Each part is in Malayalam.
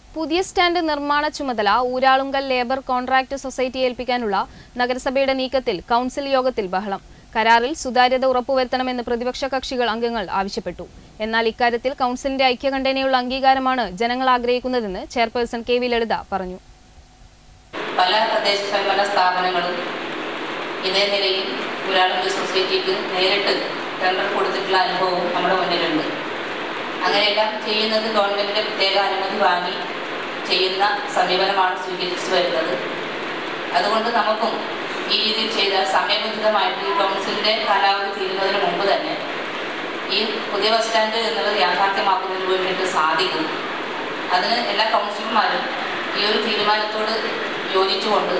പുതിയ സ്റ്റാൻഡ് നിർമ്മാണ ചുമതല ഊരാളുങ്കൽ ലേബർ കോൺട്രാക്ട് സൊസൈറ്റിയെ ഏൽപ്പിക്കാനുള്ള നഗരസഭയുടെ നീക്കത്തിൽ കൗൺസിൽ യോഗത്തിൽ ബഹളം. കരാറിൽ സുതാര്യത ഉറപ്പുവരുത്തണമെന്ന് പ്രതിപക്ഷ കക്ഷികൾ അംഗങ്ങൾ ആവശ്യപ്പെട്ടു. എന്നാൽ ഇക്കാര്യത്തിൽ കൗൺസിലിന്റെ ഐക്യകണ്ഠേനയുള്ള അംഗീകാരമാണ് ജനങ്ങൾ ആഗ്രഹിക്കുന്നതെന്ന് ചെയർപേഴ്സൺ കെ വി ലളിത പറഞ്ഞു. പല തദ്ദേശ സ്വയംഭരണ സ്ഥാപനങ്ങളും ഇതേ നിലയിൽ ഊരാളുങ്കൽ സൊസൈറ്റിക്ക് നേരിട്ട് ടെൻഡർ കൊടുത്തിട്ടുള്ള അനുഭവവും നമ്മുടെ മുന്നിലുണ്ട്. അങ്ങനെയെല്ലാം ചെയ്യുന്നത് ഗവൺമെന്റിന്റെ പ്രത്യേക അനുമതി വാങ്ങി ചെയ്യുന്ന സമീപനമാണ് സ്വീകരിച്ചു വരുന്നത്. അതുകൊണ്ട് നമുക്കും ഈ രീതിയിൽ ചെയ്താൽ സമയബന്ധിതമായിട്ട് ഈ കൗൺസിലിന്റെ കാലാവധി തീരുന്നതിന് മുമ്പ് തന്നെ ഈ പുതിയ ബസ് സ്റ്റാൻഡ് എന്നുള്ളത് യാഥാർത്ഥ്യമാക്കുന്നതിന് വേണ്ടിയിട്ട് സാധിക്കും. അതിന് എല്ലാ കൗൺസിലർമാരും ഈ ഒരു തീരുമാനത്തോട് യോജിച്ചുകൊണ്ട്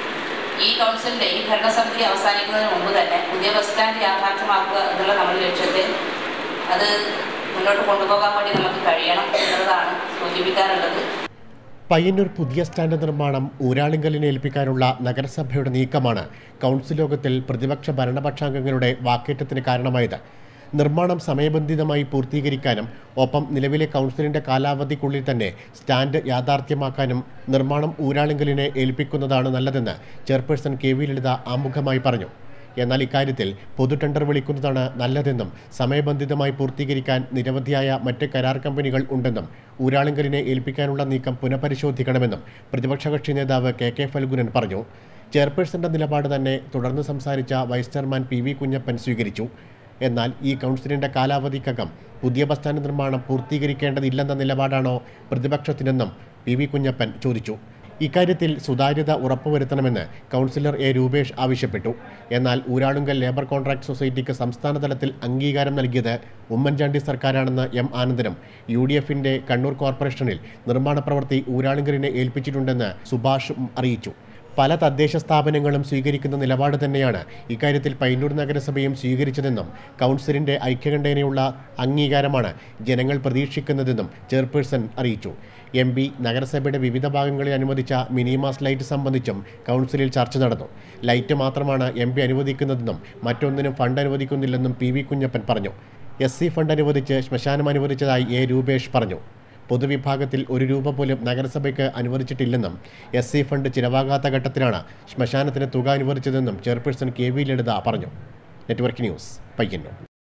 ഈ കൗൺസിലിന്റെ ഈ ഭരണസമിതി അവസാനിക്കുന്നതിന് മുമ്പ് തന്നെ പുതിയ ബസ് സ്റ്റാൻഡ് യാഥാർത്ഥ്യമാക്കുക എന്നുള്ള നമ്മുടെ ലക്ഷ്യത്തെ അത് മുന്നോട്ട് കൊണ്ടുപോകാൻ വേണ്ടി നമുക്ക് കഴിയണം എന്നുള്ളതാണ് സൂചിപ്പിക്കാനുള്ളത്. പയ്യന്നൂർ പുതിയ സ്റ്റാൻഡ് നിർമ്മാണം ഊരാളുങ്കലിനെ ഏൽപ്പിക്കാനുള്ള നഗരസഭയുടെ നീക്കമാണ് കൗൺസിൽ യോഗത്തിൽ പ്രതിപക്ഷ ഭരണപക്ഷാംഗങ്ങളുടെ വാക്കേറ്റത്തിന് കാരണമായത്. നിർമ്മാണം സമയബന്ധിതമായി പൂർത്തീകരിക്കാനും ഒപ്പം നിലവിലെ കൗൺസിലിന്റെ കാലാവധിക്കുള്ളിൽ തന്നെ സ്റ്റാൻഡ് യാഥാർത്ഥ്യമാക്കാനും നിർമ്മാണം ഊരാളുങ്കലിനെ ഏൽപ്പിക്കുന്നതാണ് നല്ലതെന്ന് ചെയർപേഴ്സൺ കെ വി ലളിത ആമുഖമായി പറഞ്ഞു. എന്നാൽ ഇക്കാര്യത്തിൽ പൊതു ടെൻഡർ വിളിക്കുന്നതാണ് നല്ലതെന്നും സമയബന്ധിതമായി പൂർത്തീകരിക്കാൻ നിരവധിയായ മറ്റ് കരാർ കമ്പനികൾ ഉണ്ടെന്നും ഊരാളുങ്കലിനെ ഏൽപ്പിക്കാനുള്ള നീക്കം പുനഃപരിശോധിക്കണമെന്നും പ്രതിപക്ഷ കക്ഷി നേതാവ് കെ ഫൽഗുനൻ പറഞ്ഞു. ചെയർപേഴ്സന്റെ നിലപാട് തന്നെ തുടർന്ന് സംസാരിച്ച vice chairman P V Kunhappan സ്വീകരിച്ചു. എന്നാൽ ഈ കൗൺസിലിന്റെ കാലാവധിക്കകം പുതിയ ബസ് സ്റ്റാൻഡ് നിർമ്മാണം പൂർത്തീകരിക്കേണ്ടതില്ലെന്ന നിലപാടാണോ പ്രതിപക്ഷത്തിനെന്നും പി വി കുഞ്ഞപ്പൻ ചോദിച്ചു. ഇക്കാര്യത്തിൽ സുതാര്യത ഉറപ്പുവരുത്തണമെന്ന് കൗൺസിലർ എ രൂപേഷ് ആവശ്യപ്പെട്ടു. എന്നാൽ ഊരാളുങ്കൽ ലേബർ കോൺട്രാക്ട് സൊസൈറ്റിക്ക് സംസ്ഥാന തലത്തിൽ അംഗീകാരം നൽകിയത് ഉമ്മൻചാണ്ടി സർക്കാരാണെന്ന് എം ആനന്ദനും UDFന്റെ കണ്ണൂർ കോർപ്പറേഷനിൽ നിർമ്മാണ പ്രവൃത്തി ഊരാളുങ്കലിനെ ഏൽപ്പിച്ചിട്ടുണ്ടെന്ന് സുഭാഷും അറിയിച്ചു. പല തദ്ദേശ സ്ഥാപനങ്ങളും സ്വീകരിക്കുന്ന നിലപാട് തന്നെയാണ് ഇക്കാര്യത്തിൽ പയ്യന്നൂർ നഗരസഭയും സ്വീകരിച്ചതെന്നും കൗൺസിലിന്റെ ഐക്യകണ്ഠേനയുള്ള അംഗീകാരമാണ് ജനങ്ങൾ പ്രതീക്ഷിക്കുന്നതെന്നും ചെയർപേഴ്സൺ അറിയിച്ചു. MP നഗരസഭയുടെ വിവിധ ഭാഗങ്ങളിൽ അനുവദിച്ച മിനിമാസ് ലൈറ്റ് സംബന്ധിച്ചും കൗൺസിലിൽ ചർച്ച നടന്നു. ലൈറ്റ് മാത്രമാണ് MP അനുവദിക്കുന്നതെന്നും മറ്റൊന്നിനും ഫണ്ട് അനുവദിക്കുന്നില്ലെന്നും പി വി കുഞ്ഞപ്പൻ പറഞ്ഞു. SC ഫണ്ട് അനുവദിച്ച് ശ്മശാനം അനുവദിച്ചതായി എ രൂപേഷ് പറഞ്ഞു. പൊതുവിഭാഗത്തിൽ ₹1 പോലും നഗരസഭയ്ക്ക് അനുവദിച്ചിട്ടില്ലെന്നും SC ഫണ്ട് ചിലവാകാത്ത ഘട്ടത്തിലാണ് ശ്മശാനത്തിന് തുക അനുവദിച്ചതെന്നും ചെയർപേഴ്സൺ കെ വി ലളിത പറഞ്ഞു. Network news, Payyanur.